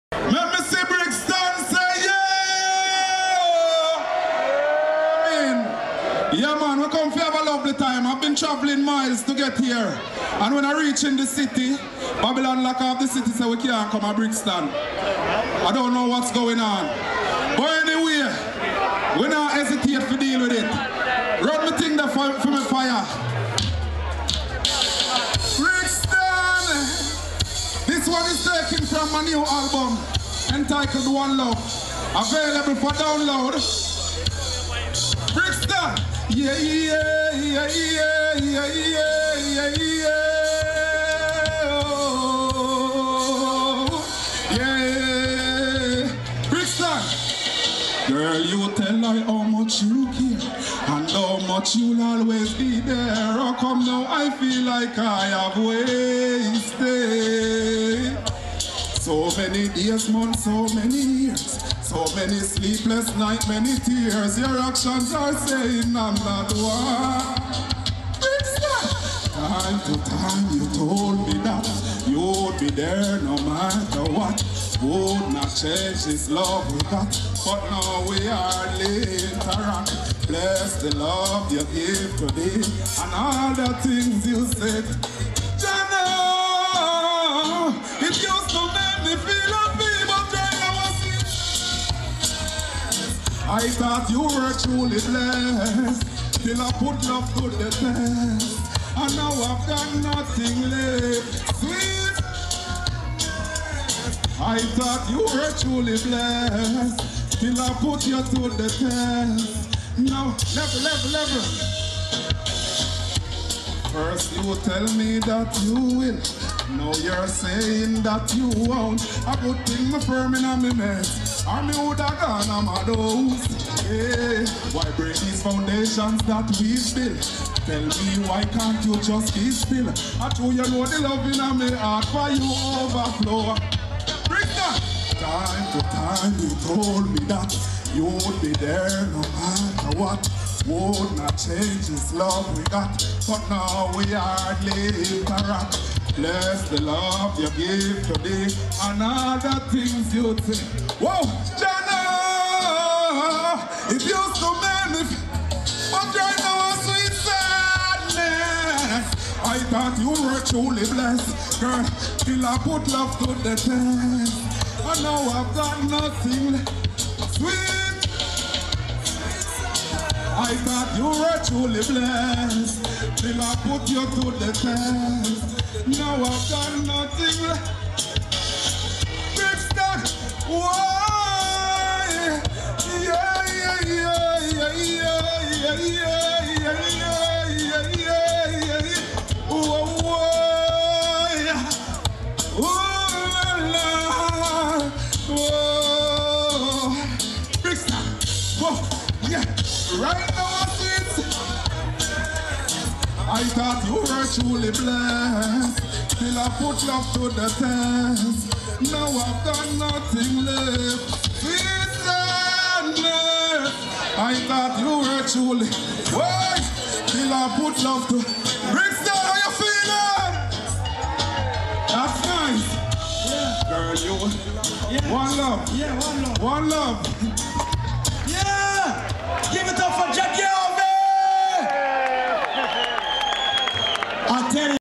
Let me see Brixton say yeah! Yeah man, we come for have a lovely time. I've been traveling miles to get here. And when I reach in the city, Babylon lock off the city so we can't come to Brixton. I don't know what's going on. But anyway, we not hesitate to deal with it. Run me thing that for me fire. Brixton! This one is taken from my new album entitled One Love. Available for download. Brixton! Yeah, yeah, yeah, yeah, yeah, yeah, yeah. Oh, yeah. Brixton! Girl, you tell her how much you care and how much you'll always be there. How come now I feel like I have wasted so many days, months, so many years, so many sleepless nights, many tears. Your actions are saying I'm not one. Time to time you told me that you would be there no matter what. Would not change this love we got, but now we are later. Bless the love you give today and all the things you said. Jana, it used to make me feel happy, but right now I see. I thought you were truly blessed, till I put love to the test, and now I've got nothing left. Sweet, I thought you were truly blessed, till I put you to the test. Now, level. First you tell me that you will, now you're saying that you won't. I put things my firm in a me mess, or me woulda gone on my dose. Hey, why break these foundations that we've built? Tell me why can't you just be still? I told you know the love in a me heart for you overflow. Time to time you told me that you would be there no matter what. Would not change this love we got, but now we are later. Bless the love you give today and all the things you say. Whoa, Jana, it used to make me, but right now a sweet sadness. I thought you were truly blessed, girl, till I put love to the test. And now I've got nothing left. Sweet, I thought you were truly blessed, till I put you to the test. Now I've got nothing left. Brixton, why? Yeah, yeah, yeah, yeah, yeah, yeah, yeah, yeah, yeah, yeah, yeah. Whoa, whoa, whoa, Brixton, whoa, yeah, right now I see it. I thought you were truly blessed, till I put love to the test. Now I've got nothing left. Sweet sadness. I thought you were truly, why? Till I put love to. Brixton, how you feeling? That's nice. Girl, you one love. Yeah, one love. One love. Yeah! Give it